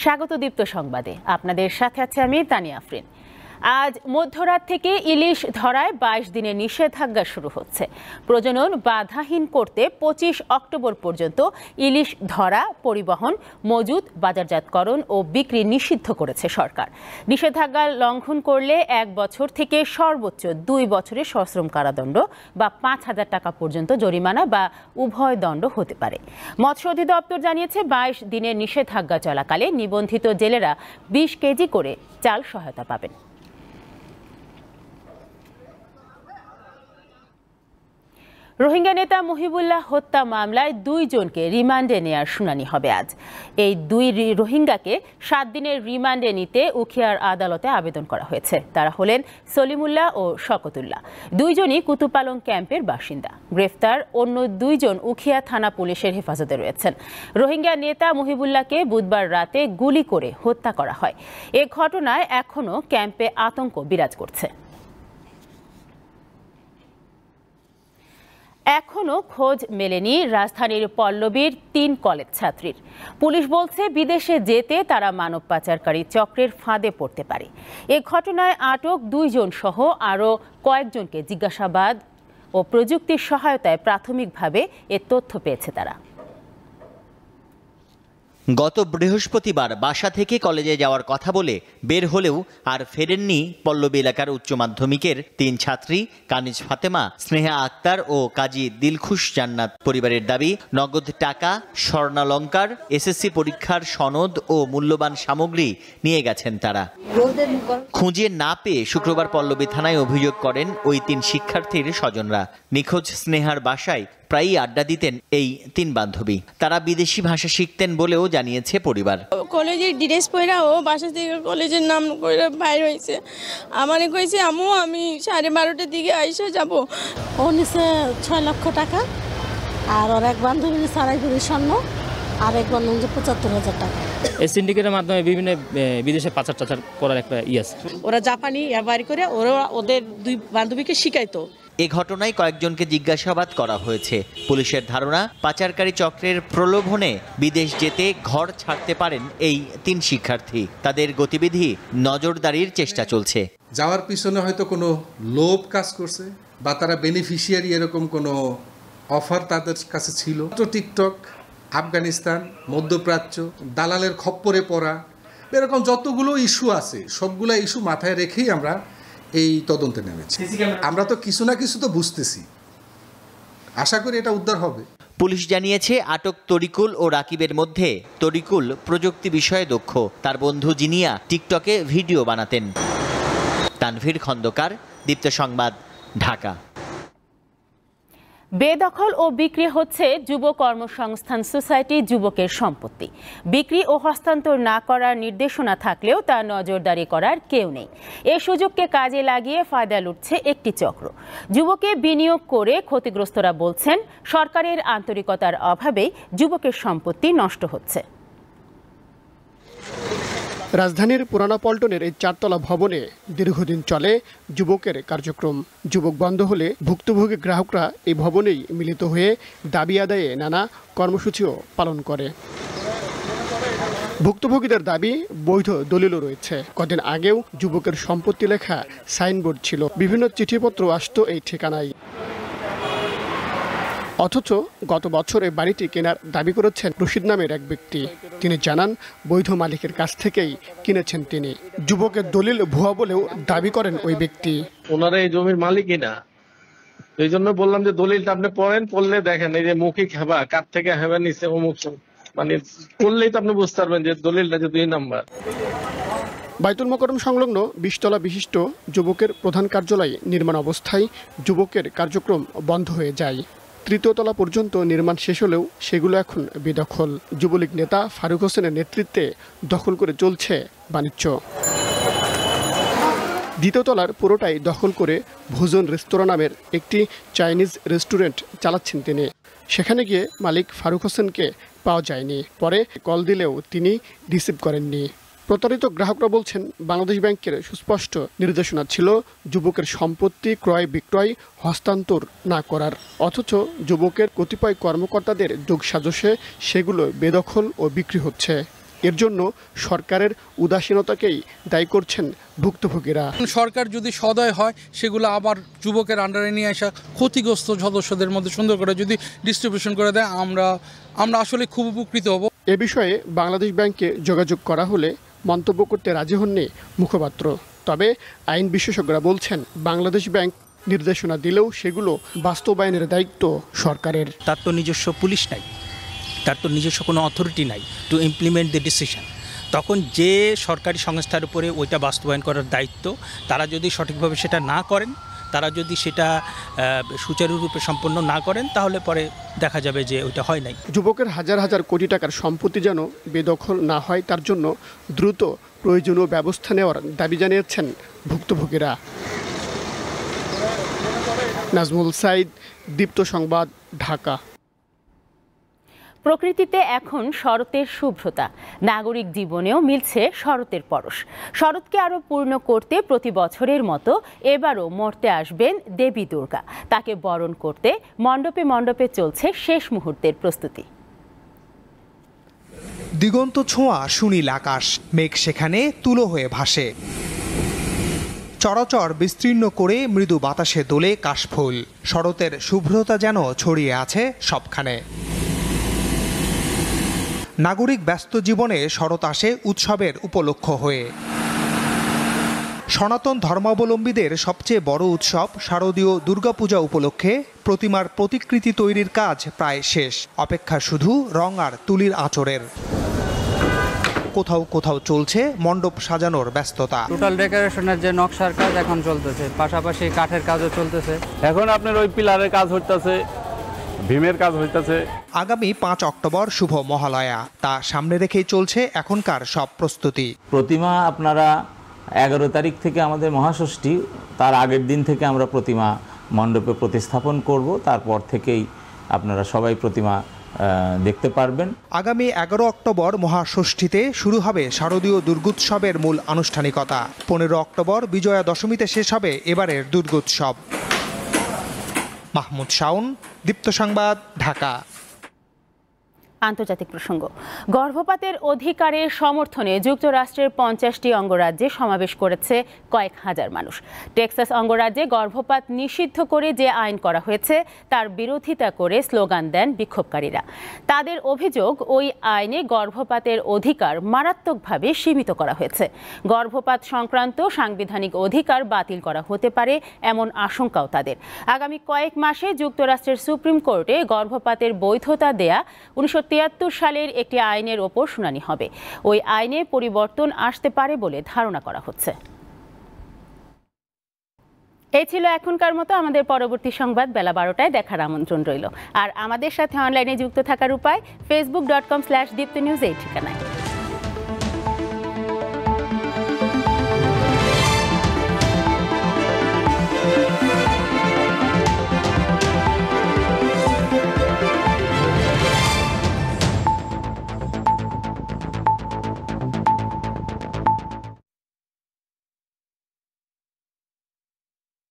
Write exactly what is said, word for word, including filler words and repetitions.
স্বাগত দীপ্ত সংবাদে। আপনাদের সাথে আছে আমি তানিয়া আফরিন। আজ মধ্যরাত থেকে ইলিশ ধরায় বাইশ দিনের নিষেধাজ্ঞা শুরু হচ্ছে। প্রজনন বাধাহীন করতে পঁচিশ অক্টোবর পর্যন্ত ইলিশ ধরা, পরিবহন, মজুত, বাজারজাতকরণ ও বিক্রি নিষিদ্ধ করেছে সরকার। নিষেধাজ্ঞা লঙ্ঘন করলে এক বছর থেকে সর্বোচ্চ দুই বছরের সশ্রম কারাদণ্ড বা পাঁচ হাজার টাকা পর্যন্ত জরিমানা বা উভয় দণ্ড হতে পারে। মৎস্য অধিদপ্তর জানিয়েছে, বাইশ দিনের নিষেধাজ্ঞা চলাকালে নিবন্ধিত জেলেরা বিশ কেজি করে চাল সহায়তা পাবেন। রোহিঙ্গা নেতা মহিবুল্লাহ হত্যা মামলায় দুইজনকে রিমান্ডে নেয়ার শুনানি হবে আজ। এই দুই রোহিঙ্গাকে সাত দিনের রিমান্ডে নিতে উখিয়ার আদালতে আবেদন করা হয়েছে। তারা হলেন সলিমুল্লাহ ও শকতুল্লাহ। দুইজনই কুতুপালং ক্যাম্পের বাসিন্দা। গ্রেফতার অন্য দুইজন উখিয়া থানা পুলিশের হেফাজতে রয়েছেন। রোহিঙ্গা নেতা মহিবুল্লাহকে বুধবার রাতে গুলি করে হত্যা করা হয়। এ ঘটনায় এখনও ক্যাম্পে আতঙ্ক বিরাজ করছে। এখনও খোঁজ মেলেনি রাজধানীর পল্লবীর তিন কলেজ ছাত্রীর। পুলিশ বলছে, বিদেশে যেতে তারা মানব পাচারকারী চক্রের ফাঁদে পড়তে পারে। এ ঘটনায় আটক দুইজন সহ আরও কয়েকজনকে জিজ্ঞাসাবাদ ও প্রযুক্তির সহায়তায় প্রাথমিকভাবে এ তথ্য পেয়েছে তারা। গত বৃহস্পতিবার বাসা থেকে কলেজে যাওয়ার কথা বলে বের হলেও আর ফেরেননি পল্লবী এলাকার উচ্চ মাধ্যমিকের তিন ছাত্রী কানিজ ফাতেমা, স্নেহা আক্তার ও কাজী দিলখুশ জান্নাত। পরিবারের দাবি, নগদ টাকা, স্বর্ণালংকার, এসএসসি পরীক্ষার সনদ ও মূল্যবান সামগ্রী নিয়ে গেছেন তারা। খুঁজে না পেয়ে শুক্রবার পল্লবী থানায় অভিযোগ করেন ওই তিন শিক্ষার্থীর স্বজনরা। নিখোঁজ স্নেহার বাসায় প্রায়ই আড্ডা দিতেন এই তিন বান্ধবী। তারা বিদেশি ভাষা শিখতেন বলেও জানিয়েছে পরিবার। কলেজের ড্রেস পরা ও বাসা থেকে কলেজের নাম করে বাইর হয়েছে। আমারে কইছে, আম্মু আমি সাড়ে বারোটার দিকে আইসা যাব। ও নিচে ছয় লক্ষ টাকা, আর ওর এক বান্ধবী সারাই ভরি স্বর্ণ, আর এক বান্ধবী পঁচাত্তর হাজার টাকা। এই সিন্ডিকেটের মাধ্যমে বিভিন্ন বিদেশে পাচার টাচার করার একটা ইয়ে আছে। ওরা জাপানি বাড়ি করে ওরা ওদের দুই বান্ধবীকে শিখাইতো। এ ঘটনায় কয়েকজনকে জিজ্ঞাসাবাদ করা হয়েছে। পুলিশের ধারণা, পাচারকারী চক্রের প্রলোভনে বিদেশ যেতে ঘর ছাড়তে পারেন এই তিন শিক্ষার্থী। তাদের গতিবিধি নজরদারির চেষ্টা চলছে। যাওয়ার পিছনে হয়তো কোনো লোভ কাজ করছে বা তারা বেনিফিশিয়ারি এরকম কোনো অফার তাদের কাছে ছিল। টিকটক, আফগানিস্তান, মধ্যপ্রাচ্য, দালালের খপ্পরে পড়া, এরকম যতগুলো ইস্যু আছে সবগুলো ইস্যু মাথায় রেখেই আমরা এই তদন্তে নেমেছি। আমরা তো কিছু না কিছু তো বুঝতেছি, আশা করি এটা উদ্ধার হবে। পুলিশ জানিয়েছে, আটক তরিকুল ও রাকিবের মধ্যে তরিকুল প্রযুক্তি বিষয়ে দক্ষ। তার বন্ধু জিনিয়া টিকটকে ভিডিও বানাতেন। তানভীর খন্দকার, দীপ্ত সংবাদ, ঢাকা। বেদখল ও বিক্রি হচ্ছে যুব কর্মসংস্থান সোসাইটি যুবকের সম্পত্তি। বিক্রি ও হস্তান্তর না করার নির্দেশনা থাকলেও তা নজরদারি করার কেউ নেই। এই সুযোগকে কাজে লাগিয়ে ফায়দা লুটছে একটি চক্র। যুবকে বিনিয়োগ করে ক্ষতিগ্রস্তরা বলছেন, সরকারের আন্তরিকতার অভাবেই যুবকের সম্পত্তি নষ্ট হচ্ছে। রাজধানীর পুরানা পল্টনের এই চারতলা ভবনে দীর্ঘদিন চলে যুবকের কার্যক্রম। যুবক বন্ধ হলে ভুক্তভোগী গ্রাহকরা এই ভবনেই মিলিত হয়ে দাবি আদায়ে নানা কর্মসূচিও পালন করে। ভুক্তভোগীদের দাবি, বৈধ দলিলও রয়েছে। কদিন আগেও যুবকের সম্পত্তি লেখা সাইনবোর্ড ছিল। বিভিন্ন চিঠিপত্র আসতো এই ঠিকানায়। অথচ গত বছর এই বাড়িটি কেনার দাবি করেছেন রশিদ নামের এক ব্যক্তি। তিনি জানান, বৈধ মালিকের কাছ থেকেই কিনেছেন তিনি। যুবকের দলিল ভুয়া বলেও দাবি করেন ওই ব্যক্তি। ওনারা এই জমির মালিকই না, এই জন্য বললাম যে দলিলটা আপনি পড়েন, পড়লে দেখেন এই যে মৌখিক হেবা কার থেকে হেবা নিচ্ছে অমুক, মানে পড়লেই তো আপনি বুঝতে পারবেন যে দলিলটা যে দুই নাম্বার। বাইতুল মোকাররম সংলগ্ন বিশতলা বিশিষ্ট যুবকের প্রধান কার্যালয় নির্মাণ অবস্থায় যুবকের কার্যক্রম বন্ধ হয়ে যায়। তৃতীয় তলা পর্যন্ত নির্মাণ শেষ হলেও সেগুলো এখন বেদখল। যুবলীগ নেতা ফারুক হোসেনের নেতৃত্বে দখল করে চলছে বাণিজ্য। দ্বিতীয় তলার পুরোটাই দখল করে ভোজন রেস্তোরাঁ নামের একটি চাইনিজ রেস্টুরেন্ট চালাচ্ছেন তিনি। সেখানে গিয়ে মালিক ফারুক হোসেনকে পাওয়া যায়নি। পরে কল দিলেও তিনি রিসিভ করেননি। প্রতারিত গ্রাহকরা বলছেন, বাংলাদেশ ব্যাংকের সুস্পষ্ট নির্দেশনা ছিল যুবকের সম্পত্তি ক্রয় বিক্রয় হস্তান্তর না করার। অথচ যুবকের কতিপয় কর্মকর্তাদের যোগসাজশে সেগুলো বেদখল ও বিক্রি হচ্ছে। এর জন্য সরকারের উদাসীনতাকেই দায়ী করছেন ভুক্তভোগীরা। সরকার যদি সদয় হয় সেগুলো আবার যুবকের আন্ডারে নিয়ে আসা ক্ষতিগ্রস্ত সদস্যদের মধ্যে সুন্দর করে যদি ডিস্ট্রিবিউশন করে দেয় আমরা আমরা আসলে খুব উপকৃত হব। এ বিষয়ে বাংলাদেশ ব্যাংকে যোগাযোগ করা হলে মন্তব্য করতে রাজি হননি মুখপাত্র। তবে আইন বিশেষজ্ঞরা বলছেন বাংলাদেশ ব্যাংক নির্দেশনা দিলেও সেগুলো বাস্তবায়নের দায়িত্ব সরকারের। তার তো নিজস্ব পুলিশ নাই, তার তো নিজস্ব কোনো অথরিটি নাই টু ইমপ্লিমেন্ট দ্য ডিসিশন। তখন যে সরকারি সংস্থার উপরে ওইটা বাস্তবায়ন করার দায়িত্ব, তারা যদি সঠিকভাবে সেটা না করেন, তারা যদি সেটা সুচারুরূপে সম্পন্ন না করেন, তাহলে পরে দেখা যাবে যে ওইটা হয় নাই। যুবকের হাজার হাজার কোটি টাকার সম্পত্তি যেন বেদখল না হয় তার জন্য দ্রুত প্রয়োজনীয় ব্যবস্থা নেওয়ার দাবি জানিয়েছেন ভুক্তভোগীরা। নাজমুল সাইদ, দীপ্ত সংবাদ, ঢাকা। প্রকৃতিতে এখন শরতের শুভ্রতা, নাগরিক জীবনেও মিলছে শরতের পরশ। শরৎকে আরও পূর্ণ করতে প্রতি বছরের মতো এবারও মর্তে আসবেন দেবী দুর্গা। তাকে বরণ করতে মণ্ডপে মণ্ডপে চলছে শেষ মুহূর্তের প্রস্তুতি। দিগন্ত ছোঁয়া সুনীল আকাশ, মেঘ সেখানে তুলো হয়ে ভাসে। চরাচর বিস্তীর্ণ করে মৃদু বাতাসে দোলে কাশফুল। শরতের শুভ্রতা যেন ছড়িয়ে আছে সবখানে। নাগরিক ব্যস্ত জীবনে শরৎ আসে উৎসবের উপলক্ষ হয়ে। সনাতন ধর্মাবলম্বীদের সবচেয়ে বড় উৎসব শারদীয় দুর্গাপূজা উপলক্ষে প্রতিমার প্রতিকৃতি তৈরির কাজ প্রায় শেষ। অপেক্ষা শুধু রং আর তুলির আঁচড়ের। কোথাও কোথাও চলছে মণ্ডপ সাজানোর ব্যস্ততা। টোটাল ডেকোরেশনের যে নকশার কাজ এখন চলতেছে, পাশাপাশি কাঠের কাজও চলতেছে। এখন আপনার ওই পিলারের কাজ হইতেছে, ভীমের কাজ হইতেছে। আগামী পাঁচ অক্টোবর শুভ মহালয়া, তা সামনে রেখেই চলছে এখনকার সব প্রস্তুতি। প্রতিমা আপনারা এগারো তারিখ থেকে আমাদের মহাষষ্ঠী, তার আগের দিন থেকে আমরা প্রতিমা মণ্ডপে প্রতিস্থাপন করব। তারপর থেকেই আপনারা সবাই প্রতিমা দেখতে পারবেন। আগামী এগারো অক্টোবর মহাষষ্ঠীতে শুরু হবে শারদীয় দুর্গোৎসবের মূল আনুষ্ঠানিকতা। পনেরো অক্টোবর বিজয়া দশমীতে শেষ হবে এবারের দুর্গোৎসব। মাহমুদ শাওন, দীপ্ত সংবাদ, ঢাকা। আন্তর্জাতিক প্রসঙ্গ। গর্ভপাতের অধিকারের সমর্থনে যুক্তরাষ্ট্রের পঞ্চাশটি অঙ্গরাজ্যে সমাবেশ করেছে কয়েক হাজার মানুষ। টেক্সাস অঙ্গরাজ্যে গর্ভপাত নিষিদ্ধ করে যে আইন করা হয়েছে তার বিরোধিতা করে স্লোগান দেন বিক্ষোভকারীরা। তাদের অভিযোগ, ওই আইনে গর্ভপাতের অধিকার মারাত্মকভাবে সীমিত করা হয়েছে। গর্ভপাত সংক্রান্ত সাংবিধানিক অধিকার বাতিল করা হতে পারে এমন আশঙ্কাও তাদের। আগামী কয়েক মাসে যুক্তরাষ্ট্রের সুপ্রিম কোর্টে গর্ভপাতের বৈধতা দেয়া উনিশশো তিয়াত্তর সালের একটি আইনের ওপর শুনানি হবে। ওই আইনে পরিবর্তন আসতে পারে বলে ধারণা করা হচ্ছে। এই ছিল এখনকার মতো। আমাদের পরবর্তী সংবাদ বেলা বারোটায় দেখার আমন্ত্রণ রইল। আর আমাদের সাথে অনলাইনে যুক্ত থাকার উপায় Facebook dot com slash Deepto news এই ঠিকানায়।